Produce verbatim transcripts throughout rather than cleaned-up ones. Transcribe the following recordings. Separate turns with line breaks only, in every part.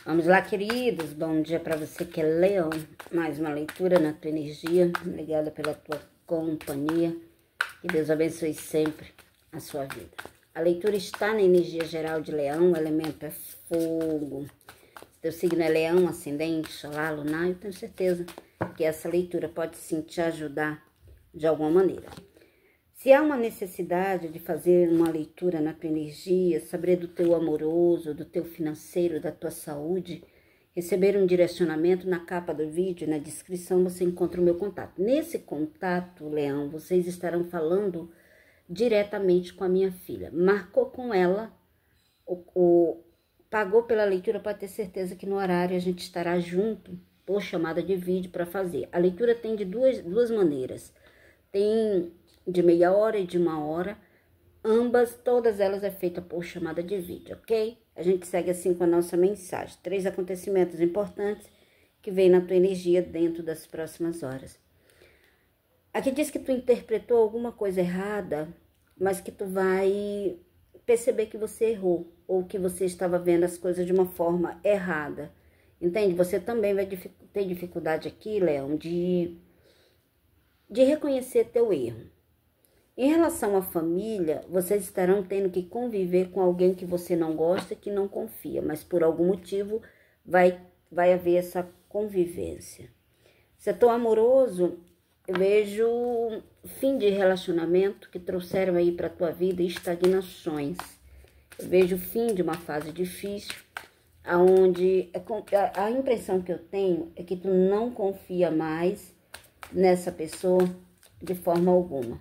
Vamos lá, queridos. Bom dia para você que é leão. Mais uma leitura na tua energia. Obrigada pela tua companhia. Que Deus abençoe sempre a sua vida. A leitura está na energia geral de leão. O elemento é fogo. Teu signo é leão, ascendente, solar, lunar. Eu tenho certeza que essa leitura pode sim te ajudar de alguma maneira. Se há uma necessidade de fazer uma leitura na tua energia, saber do teu amoroso, do teu financeiro, da tua saúde, receber um direcionamento, na capa do vídeo, na descrição, você encontra o meu contato. Nesse contato, Leão, vocês estarão falando diretamente com a minha filha. Marcou com ela, o, o, pagou pela leitura, pode ter certeza que no horário a gente estará junto por chamada de vídeo para fazer. A leitura tem de duas, duas maneiras. Tem de meia hora e de uma hora, ambas, todas elas é feita por chamada de vídeo, ok? A gente segue assim com a nossa mensagem. Três acontecimentos importantes que vêm na tua energia dentro das próximas horas. Aqui diz que tu interpretou alguma coisa errada, mas que tu vai perceber que você errou, ou que você estava vendo as coisas de uma forma errada. Entende? Você também vai ter dificuldade aqui, Leão, de, de reconhecer teu erro. Em relação à família, vocês estarão tendo que conviver com alguém que você não gosta, que não confia, mas por algum motivo vai, vai haver essa convivência. Setor amoroso, eu vejo fim de relacionamento que trouxeram aí para a tua vida estagnações. Eu vejo fim de uma fase difícil, onde a impressão que eu tenho é que tu não confia mais nessa pessoa de forma alguma.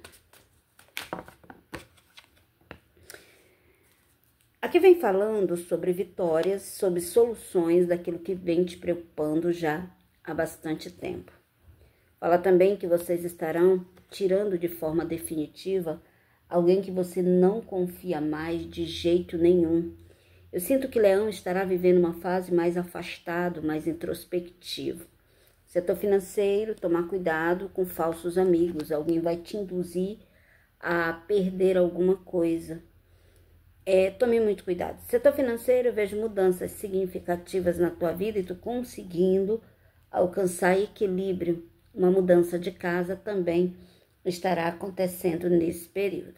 Aqui vem falando sobre vitórias, sobre soluções daquilo que vem te preocupando já há bastante tempo. Fala também que vocês estarão tirando de forma definitiva alguém que você não confia mais de jeito nenhum. Eu sinto que Leão estará vivendo uma fase mais afastado, mais introspectivo. Setor financeiro, tomar cuidado com falsos amigos. Alguém vai te induzir a perder alguma coisa. É, tome muito cuidado. Setor financeiro, eu vejo mudanças significativas na tua vida e tu conseguindo alcançar equilíbrio. Uma mudança de casa também estará acontecendo nesse período.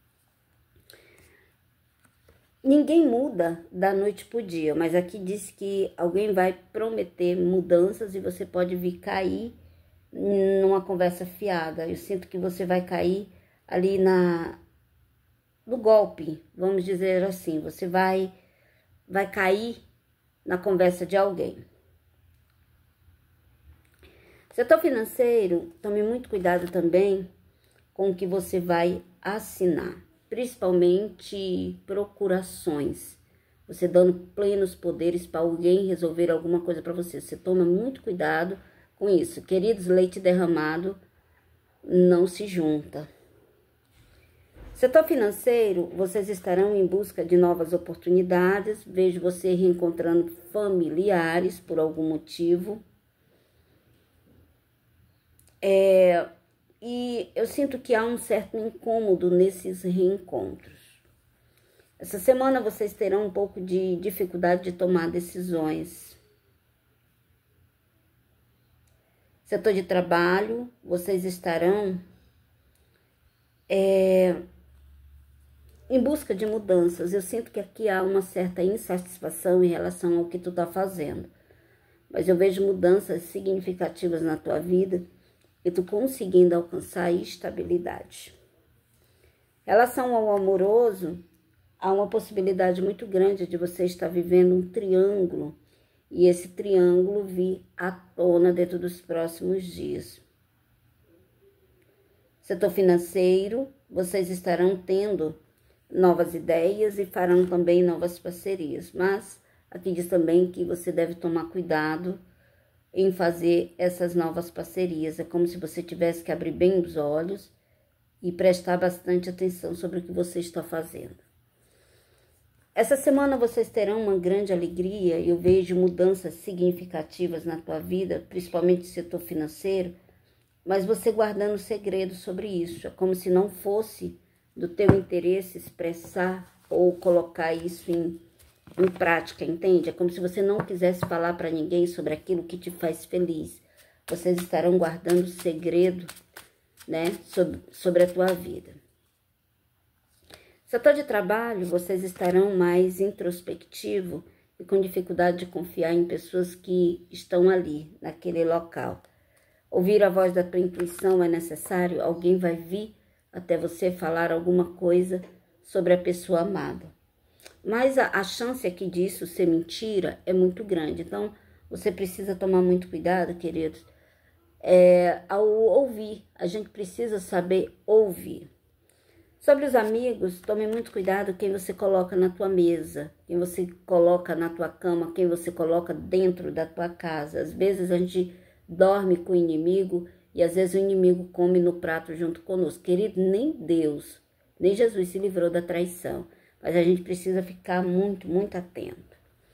Ninguém muda da noite pro dia, mas aqui diz que alguém vai prometer mudanças e você pode vir cair numa conversa fiada. Eu sinto que você vai cair ali na... do golpe, vamos dizer assim, você vai, vai cair na conversa de alguém. Setor financeiro, tome muito cuidado também com o que você vai assinar, principalmente procurações. Você dando plenos poderes para alguém resolver alguma coisa para você. Você toma muito cuidado com isso. Queridos, leite derramado não se junta. Setor financeiro, vocês estarão em busca de novas oportunidades. Vejo você reencontrando familiares por algum motivo. É, e eu sinto que há um certo incômodo nesses reencontros. Essa semana vocês terão um pouco de dificuldade de tomar decisões. Setor de trabalho, vocês estarão... É, em busca de mudanças. Eu sinto que aqui há uma certa insatisfação em relação ao que tu tá fazendo. Mas eu vejo mudanças significativas na tua vida e tu conseguindo alcançar estabilidade. Em relação ao amoroso, há uma possibilidade muito grande de você estar vivendo um triângulo e esse triângulo vir à tona dentro dos próximos dias. Setor financeiro, vocês estarão tendo novas ideias e farão também novas parcerias. Mas aqui diz também que você deve tomar cuidado em fazer essas novas parcerias. É como se você tivesse que abrir bem os olhos e prestar bastante atenção sobre o que você está fazendo. Essa semana vocês terão uma grande alegria. Eu vejo mudanças significativas na tua vida, principalmente no setor financeiro, mas você guardando segredo sobre isso. É como se não fosse do teu interesse expressar ou colocar isso em, em prática, entende? É como se você não quisesse falar para ninguém sobre aquilo que te faz feliz. Vocês estarão guardando segredo, né, sobre, sobre a tua vida. Setor de trabalho, vocês estarão mais introspectivo e com dificuldade de confiar em pessoas que estão ali, naquele local. Ouvir a voz da tua intuição é necessário, alguém vai vir até você falar alguma coisa sobre a pessoa amada. Mas a, a chance aqui disso ser mentira é muito grande, então você precisa tomar muito cuidado, queridos, é, ao ouvir. A gente precisa saber ouvir. Sobre os amigos, tome muito cuidado quem você coloca na tua mesa, quem você coloca na tua cama, quem você coloca dentro da tua casa. Às vezes a gente dorme com o inimigo e às vezes o inimigo come no prato junto conosco. Querido, nem Deus, nem Jesus se livrou da traição, mas a gente precisa ficar muito, muito atento.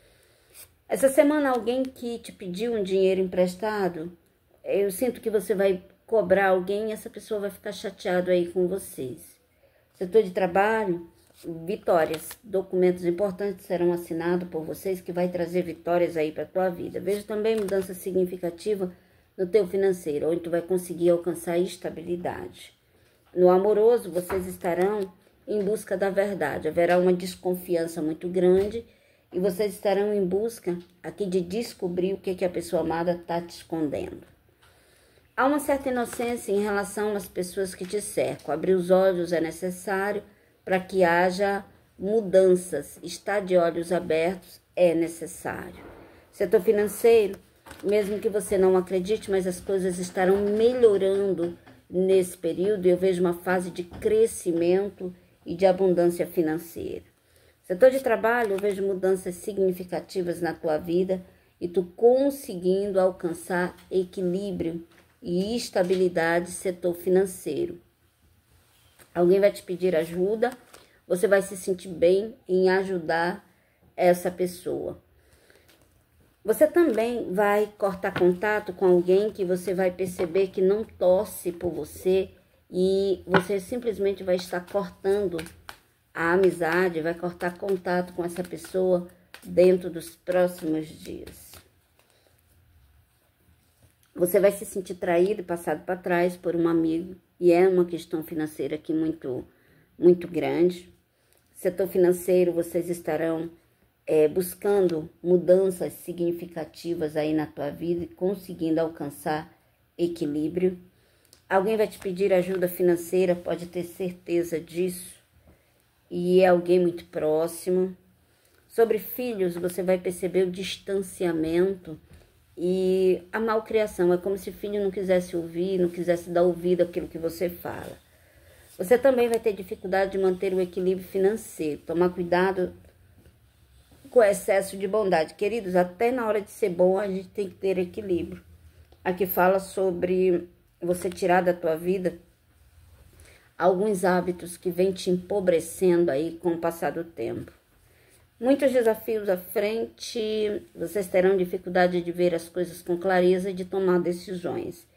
Essa semana alguém que te pediu um dinheiro emprestado, eu sinto que você vai cobrar alguém e essa pessoa vai ficar chateada aí com vocês. Setor de trabalho, vitórias, documentos importantes serão assinados por vocês que vai trazer vitórias aí para a tua vida. Vejo também mudança significativa no teu financeiro, onde tu vai conseguir alcançar estabilidade. No amoroso, vocês estarão em busca da verdade. Haverá uma desconfiança muito grande e vocês estarão em busca aqui de descobrir o que, que a pessoa amada está te escondendo. Há uma certa inocência em relação às pessoas que te cercam. Abrir os olhos é necessário para que haja mudanças. Estar de olhos abertos é necessário. Setor financeiro, mesmo que você não acredite, mas as coisas estarão melhorando nesse período. Eu vejo uma fase de crescimento e de abundância financeira. Setor de trabalho, eu vejo mudanças significativas na tua vida e tu conseguindo alcançar equilíbrio e estabilidade. Setor financeiro, alguém vai te pedir ajuda, você vai se sentir bem em ajudar essa pessoa. Você também vai cortar contato com alguém que você vai perceber que não torce por você e você simplesmente vai estar cortando a amizade, vai cortar contato com essa pessoa dentro dos próximos dias. Você vai se sentir traído e passado para trás por um amigo. E é uma questão financeira aqui muito, muito grande. Setor financeiro, vocês estarão é, buscando mudanças significativas aí na tua vida e conseguindo alcançar equilíbrio. Alguém vai te pedir ajuda financeira, pode ter certeza disso. E é alguém muito próximo. Sobre filhos, você vai perceber o distanciamento e a malcriação. É como se o filho não quisesse ouvir, não quisesse dar ouvido àquilo que você fala. Você também vai ter dificuldade de manter o equilíbrio financeiro. Tomar cuidado com o excesso de bondade. Queridos, até na hora de ser bom, a gente tem que ter equilíbrio. Aqui fala sobre você tirar da tua vida alguns hábitos que vêm te empobrecendo aí com o passar do tempo. Muitos desafios à frente, vocês terão dificuldade de ver as coisas com clareza e de tomar decisões.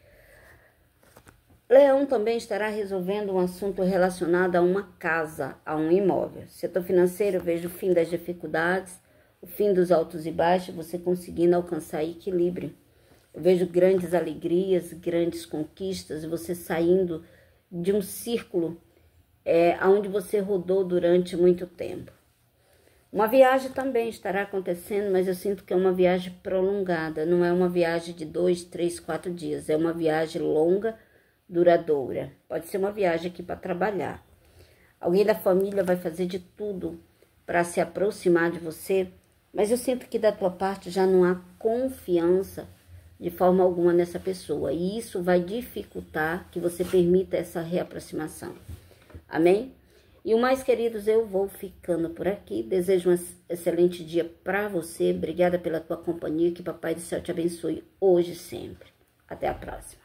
Leão também estará resolvendo um assunto relacionado a uma casa, a um imóvel. Setor financeiro, eu vejo o fim das dificuldades, o fim dos altos e baixos, você conseguindo alcançar equilíbrio. Eu vejo grandes alegrias, grandes conquistas, você saindo de um círculo é, onde você rodou durante muito tempo. Uma viagem também estará acontecendo, mas eu sinto que é uma viagem prolongada, não é uma viagem de dois, três, quatro dias, é uma viagem longa, duradoura. Pode ser uma viagem aqui para trabalhar. Alguém da família vai fazer de tudo para se aproximar de você, mas eu sinto que da tua parte já não há confiança de forma alguma nessa pessoa, e isso vai dificultar que você permita essa reaproximação. Amém? E o mais, queridos, eu vou ficando por aqui. Desejo um excelente dia para você. Obrigada pela tua companhia. Que Papai do Céu te abençoe hoje e sempre. Até a próxima.